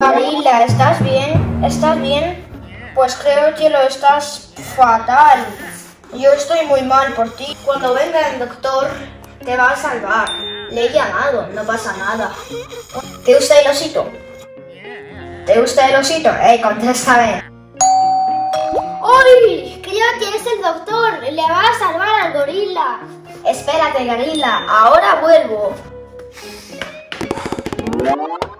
Gorila, ¿estás bien? ¿Estás bien? Pues creo que lo estás fatal. Yo estoy muy mal por ti. Cuando venga el doctor, te va a salvar. Le he llamado, no pasa nada. ¿Te gusta el osito? ¿Te gusta el osito? Contéstame. ¡Uy! Creo que es el doctor. Le va a salvar al gorila. Espérate, gorila. Ahora vuelvo.